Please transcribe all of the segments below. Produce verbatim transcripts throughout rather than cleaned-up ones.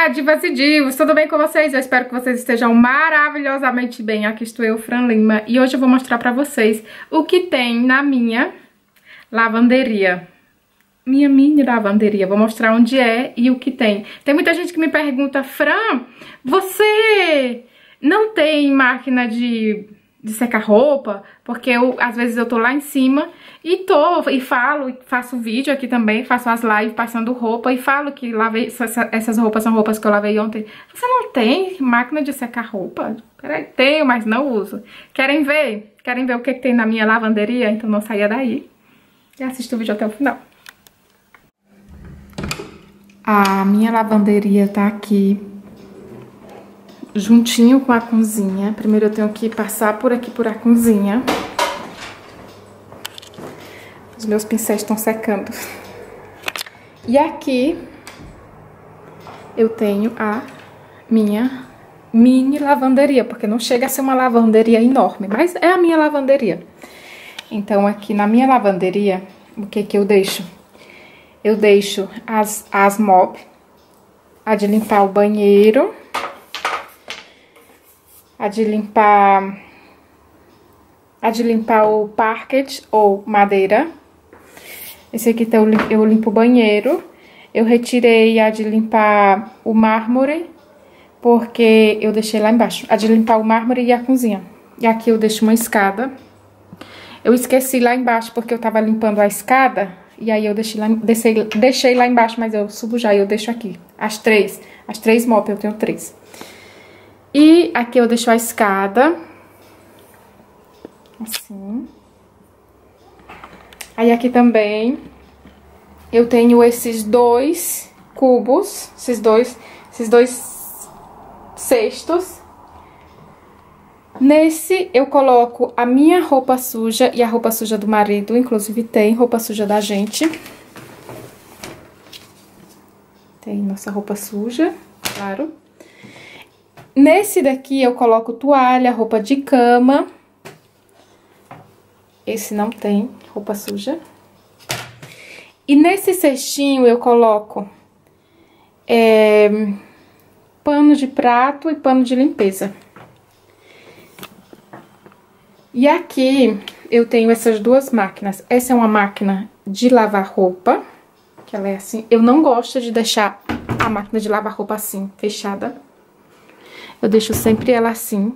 Olá, divas e divos, tudo bem com vocês? Eu espero que vocês estejam maravilhosamente bem. Aqui estou eu, Fran Lima, e hoje eu vou mostrar pra vocês o que tem na minha lavanderia. Minha mini lavanderia. Vou mostrar onde é e o que tem. Tem muita gente que me pergunta, Fran, você não tem máquina de... de secar roupa, porque eu, às vezes eu tô lá em cima e tô, e falo, e faço vídeo aqui também, faço as lives passando roupa e falo que lavei, essas roupas são roupas que eu lavei ontem. Você não tem máquina de secar roupa? Peraí, tenho, mas não uso. Querem ver? Querem ver o que, que tem na minha lavanderia? Então não saia daí e assista o vídeo até o final. A minha lavanderia tá aqui, juntinho com a cozinha. Primeiro eu tenho que passar por aqui por a cozinha. Os meus pincéis estão secando. E aqui eu tenho a minha mini lavanderia, porque não chega a ser uma lavanderia enorme, mas é a minha lavanderia. Então aqui na minha lavanderia, o que que eu deixo? Eu deixo as, as mop, a de limpar o banheiro, a de limpar, a de limpar o parquet ou madeira. Esse aqui então, eu limpo o banheiro. Eu retirei a de limpar o mármore, porque eu deixei lá embaixo. A de limpar o mármore e a cozinha. E aqui eu deixo uma escada. Eu esqueci lá embaixo, porque eu tava limpando a escada. E aí eu deixei lá, deixei, deixei lá embaixo, mas eu subo já e eu deixo aqui. As três. As três mop, eu tenho três. E aqui eu deixo a escada, assim. Aí aqui também eu tenho esses dois cubos, esses dois, esses dois cestos. Nesse eu coloco a minha roupa suja e a roupa suja do marido, inclusive tem roupa suja da gente. Tem nossa roupa suja, claro. Nesse daqui eu coloco toalha, roupa de cama. Esse não tem roupa suja. E nesse cestinho eu coloco é, pano de prato e pano de limpeza. E aqui eu tenho essas duas máquinas. Essa é uma máquina de lavar roupa, que ela é assim. Eu não gosto de deixar a máquina de lavar roupa assim, fechada. Eu deixo sempre ela assim.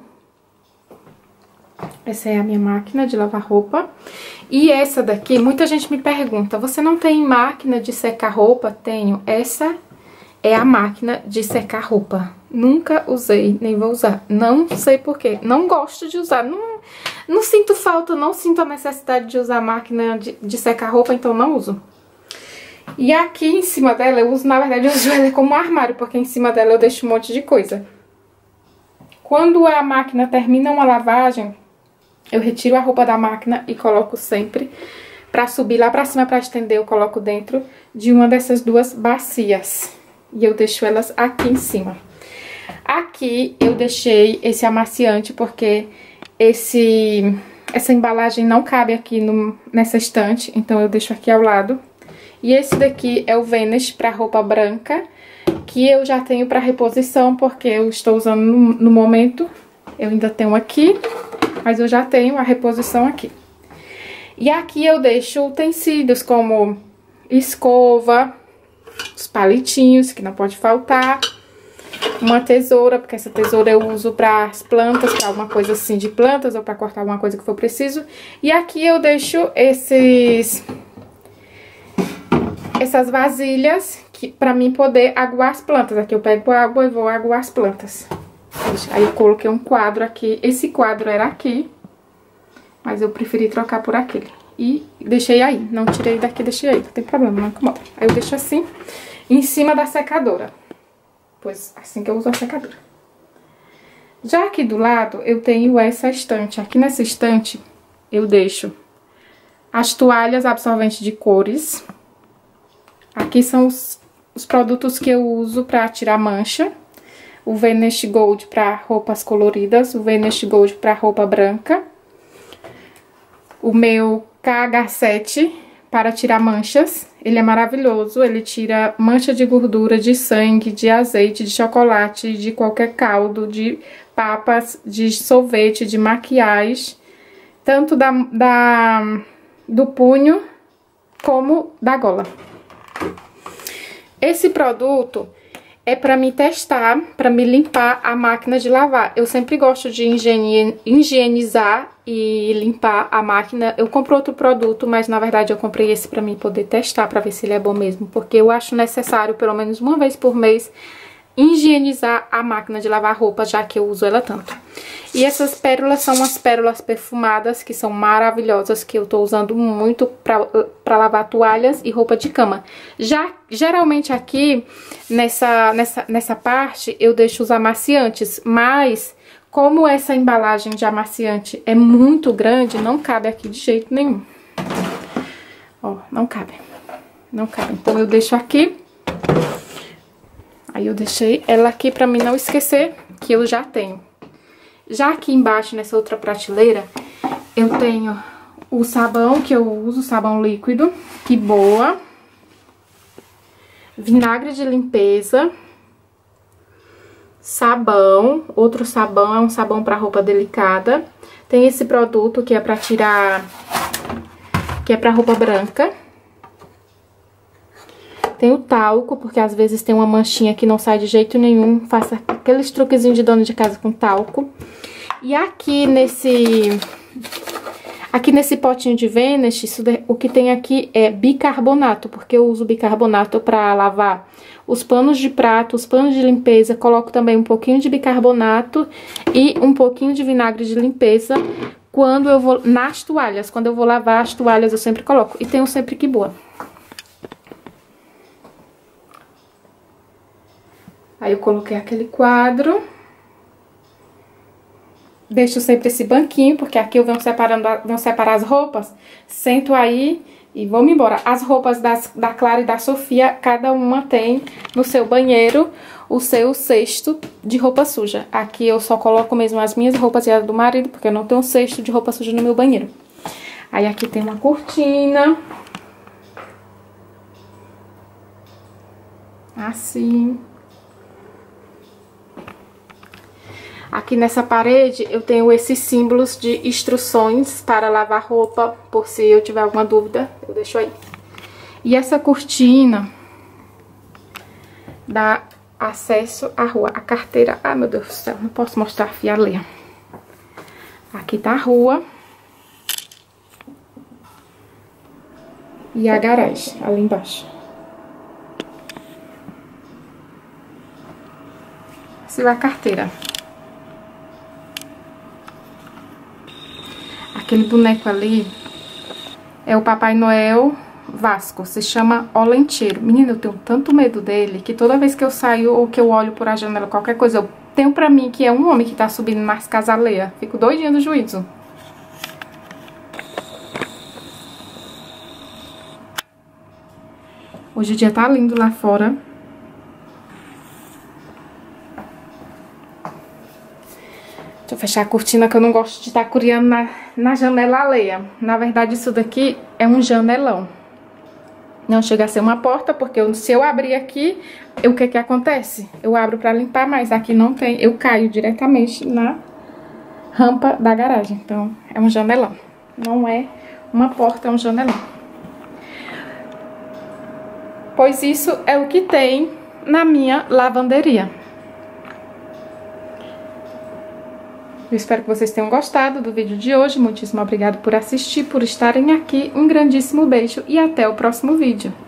Essa é a minha máquina de lavar roupa. E essa daqui, muita gente me pergunta, você não tem máquina de secar roupa? Tenho. Essa é a máquina de secar roupa. Nunca usei, nem vou usar. Não sei porquê. Não gosto de usar. Não, não sinto falta, não sinto a necessidade de usar a máquina de, de secar roupa, então não uso. E aqui em cima dela, eu uso, na verdade, eu uso ela como armário, porque em cima dela eu deixo um monte de coisa. Quando a máquina termina uma lavagem, eu retiro a roupa da máquina e coloco sempre pra subir lá pra cima, pra estender, eu coloco dentro de uma dessas duas bacias. E eu deixo elas aqui em cima. Aqui eu deixei esse amaciante porque esse, essa embalagem não cabe aqui no, nessa estante, então eu deixo aqui ao lado. E esse daqui é o Vanish pra roupa branca, que eu já tenho para reposição, porque eu estou usando no, no momento. Eu ainda tenho aqui, mas eu já tenho a reposição aqui. E aqui eu deixo utensílios como escova, os palitinhos, que não pode faltar, uma tesoura, porque essa tesoura eu uso para as plantas, para alguma coisa assim de plantas, ou para cortar alguma coisa que for preciso. E aqui eu deixo esses... essas vasilhas que, pra mim poder aguar as plantas. Aqui eu pego água e vou aguar as plantas. Aí eu coloquei um quadro aqui. Esse quadro era aqui, mas eu preferi trocar por aquele. E deixei aí. Não tirei daqui, deixei aí. Não tem problema, não incomoda. Aí eu deixo assim, em cima da secadora. Pois assim que eu uso a secadora. Já aqui do lado, eu tenho essa estante. Aqui nessa estante, eu deixo as toalhas absorventes de cores. Aqui são os, os produtos que eu uso pra tirar mancha. O Vanish Gold pra roupas coloridas. O Vanish Gold pra roupa branca. O meu K H sete para tirar manchas. Ele é maravilhoso, ele tira mancha de gordura, de sangue, de azeite, de chocolate, de qualquer caldo, de papas, de sorvete, de maquiagem, tanto da, da, do punho como da gola. Esse produto é para me testar, para me limpar a máquina de lavar. Eu sempre gosto de higienizar e limpar a máquina. Eu compro outro produto, mas na verdade eu comprei esse para mim poder testar, para ver se ele é bom mesmo. Porque eu acho necessário, pelo menos uma vez por mês, higienizar a máquina de lavar roupa, já que eu uso ela tanto. E essas pérolas são as pérolas perfumadas, que são maravilhosas, que eu tô usando muito pra, pra lavar toalhas e roupa de cama. Já, geralmente aqui, nessa, nessa, nessa parte, eu deixo os amaciantes, mas como essa embalagem de amaciante é muito grande, não cabe aqui de jeito nenhum. Ó, não cabe, não cabe. Então eu deixo aqui. Aí eu deixei ela aqui pra mim não esquecer que eu já tenho. Já aqui embaixo, nessa outra prateleira, eu tenho o sabão que eu uso, sabão líquido, que boa. Vinagre de limpeza. Sabão, outro sabão, é um sabão para roupa delicada. Tem esse produto que é pra tirar, que é pra roupa branca. Tem o talco, porque às vezes tem uma manchinha que não sai de jeito nenhum. Faça aqueles truquezinhos de dona de casa com talco. E aqui nesse... Aqui nesse potinho de Vanish, isso, o que tem aqui é bicarbonato. Porque eu uso bicarbonato pra lavar os panos de prato, os panos de limpeza. Coloco também um pouquinho de bicarbonato e um pouquinho de vinagre de limpeza. Quando eu vou... Nas toalhas. Quando eu vou lavar as toalhas, eu sempre coloco. E tenho sempre que boa. Aí eu coloquei aquele quadro. Deixo sempre esse banquinho, porque aqui eu venho separando, venho separar as roupas. Sento aí e vou-me embora. As roupas das, da Clara e da Sofia, cada uma tem no seu banheiro o seu cesto de roupa suja. Aqui eu só coloco mesmo as minhas roupas e as do marido, porque eu não tenho cesto de roupa suja no meu banheiro. Aí aqui tem uma cortina. Assim. Aqui nessa parede eu tenho esses símbolos de instruções para lavar roupa, por se eu tiver alguma dúvida, eu deixo aí. E essa cortina dá acesso à rua, a carteira. Ai, meu Deus do céu, não posso mostrar a fialeira. Aqui tá a rua. E a garagem, ali embaixo. Essa é a carteira. Aquele boneco ali é o Papai Noel Vasco, se chama Olenteiro. Menina, eu tenho tanto medo dele que toda vez que eu saio ou que eu olho por a janela, qualquer coisa, eu tenho pra mim que é um homem que tá subindo nas casas alheias. Fico doidinha do juízo. Hoje o dia tá lindo lá fora. Deixa eu fechar a cortina que eu não gosto de estar curiando na, na janela alheia. Na verdade, isso daqui é um janelão. Não chega a ser uma porta, porque eu, se eu abrir aqui, o que que acontece? Eu abro pra limpar, mas aqui não tem. Eu caio diretamente na rampa da garagem. Então, é um janelão. Não é uma porta, é um janelão. Pois isso é o que tem na minha lavanderia. Eu espero que vocês tenham gostado do vídeo de hoje. Muitíssimo obrigado por assistir, por estarem aqui. Um grandíssimo beijo e até o próximo vídeo.